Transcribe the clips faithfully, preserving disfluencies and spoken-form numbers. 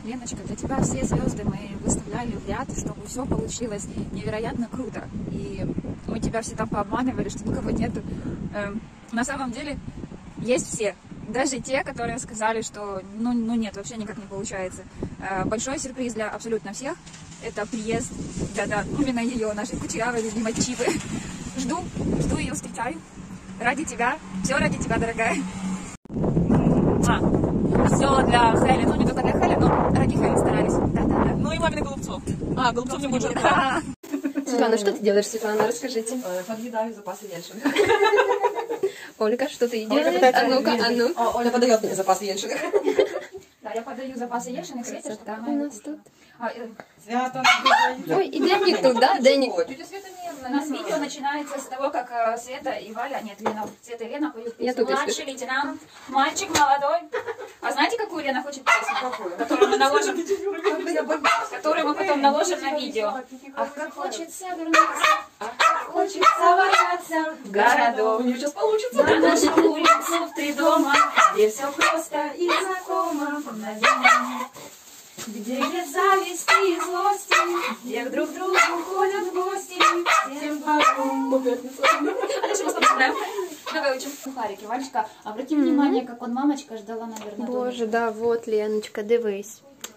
Леночка, для тебя все звезды мы выставляли в ряд, чтобы все получилось невероятно круто. И мы тебя всегда пообманывали, что никого нету. Эм, на самом деле есть все. Даже те, которые сказали, что ну, ну нет, вообще никак не получается. Э, большой сюрприз для абсолютно всех. Это приезд, да-да, именно ее, нашей кучерявой любимой Чипы. Жду, жду ее, встречаю. Ради тебя, все ради тебя, дорогая. А, все для Хели, ну не только для Хели, но ради Хели старались. Да-да-да. Ну и мамины голубцов. А, голубцов не может. Светлана, что ты делаешь, Светлана? Расскажите. Подъедаю запасы ельшиных. Ольга, что ты делаешь? А ну-ка, а ну. Оля подает мне запасы ельшиных. Да, я подаю запасы ельшиных, Света, Да, у нас тут. Свято. Ой, и Денник тут, да? Денник. Тетя Света не... У нас видео начинается с того, как э, Света и Валя, нет, Лена, Света и Лена поют Я песню. тут Младший лейтенант, мальчик молодой. А знаете, какую Лена хочет песню? Какую? Которую мы наложим, которую мы потом наложим на видео. Ах, как хочется вернуться, ах, как хочется ворваться в городок. У нее сейчас получится. На нашу улицу в три дома, где все просто и знакомо. На земле, где нет зависти и злости, где друг другу ходят в гости, всем по-другому. А дальше мы с тобой знаем. Давай учим сухарики. Валечка, обрати внимание, как он мамочка ждала, наверное. Боже, да, вот, Леночка, дивись.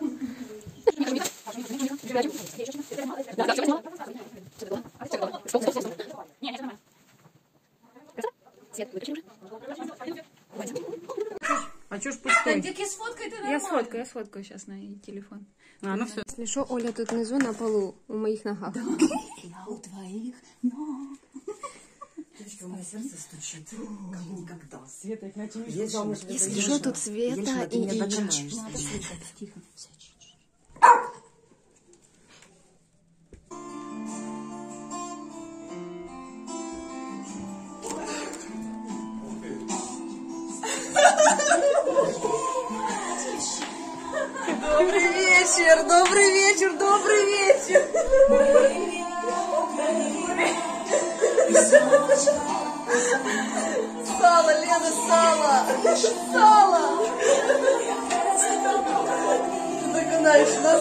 А чё ж пустой? Я сфоткаю, я сфоткаю сейчас на телефон. А, ну все. Если что, Оля тут внизу на полу, у моих ногах. Я у твоих ног. У меня сердце стучит, как никогда. Света, иначе не Есть замуж. Если что, тут Света и не Инна. Надо слушать, тихо. Добрый вечер, добрый вечер, добрый вечер. Сало, Лена, сало. Сало. Ты догонаешь нас.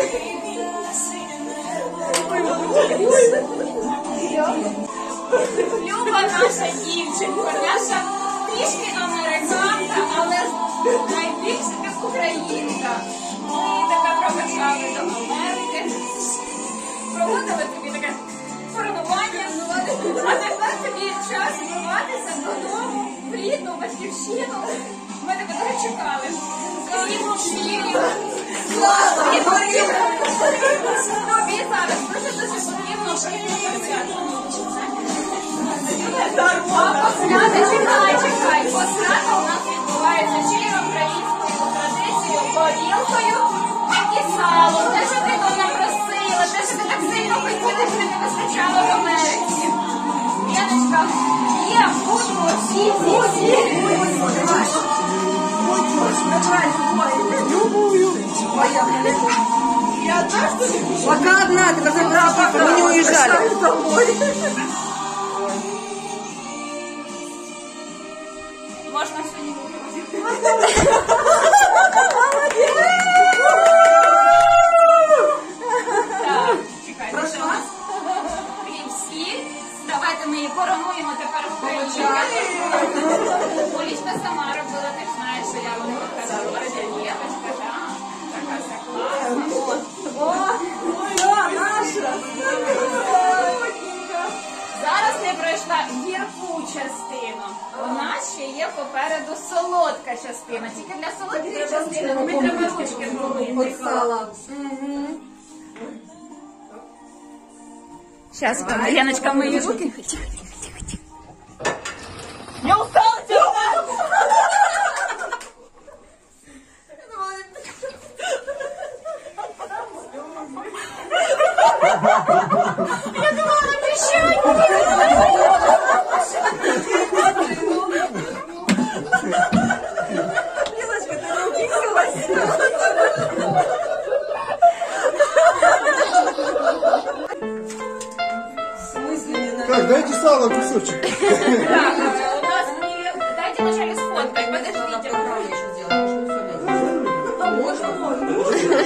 Люба наша дівчинка, наша трішки американка, але найбільше як українка. Ми тебе проведжали до Америки, проводили тобі таке коронування, а тепер тобі час вбиватися додому, в рідну батьківщину. Ми тебе дуже чекали. Слідну швір'ю. Тобі зараз дуже-дуже потрібно прийти. А посвята, чекай, чекай, посвята у нас відбувається чиєю українською традицією, горілкою і салом. Те, що ти тут напросила, те, що ти так сильно хотіла, що не вистачало в Америці. Яночка, є, будьмо, всі, всі, всі. Любую. Я так, что ли? Пока одна, ты разобрала, пока мы не уезжали. Можна що-нибудь? Так, чекай. Пройшла? Крім всі. Давайте ми її коронуємо тепер в Україні. Олічка сама робила, ти ж знаєш, що я робила така дівчинка, так? Така вся класна. О, наша. Зараз не пройшла гірку частину. У нас ще є попереду солодка частина. Тільки для солодкої частини ми треба ручки помити. Сало. Зараз, Яночка, мої руки. Я устала тебя. Я думала, обещать. Лизочка, ты не уписалась? В смысле не надо? Так, дайте сало кусочек. Так, у нас не... Дайте вначале сфоткать, подождите. А можно, можно.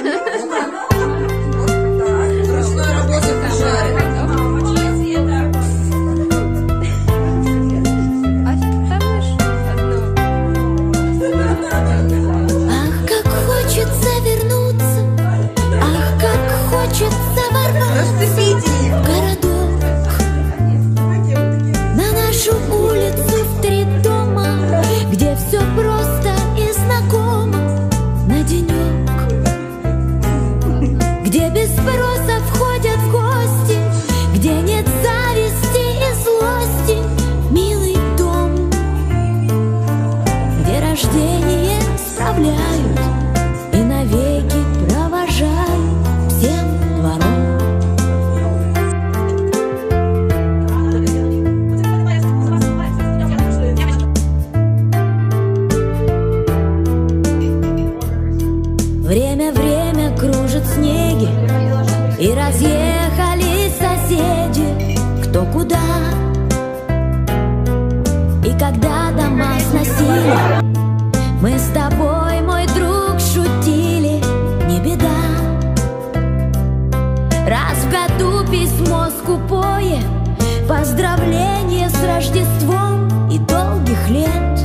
телеги, и разъехались соседи кто куда. И когда дома сносили, мы с тобой, мой друг, шутили, не беда. Раз в году письмо скупое, поздравление с Рождеством и долгих лет.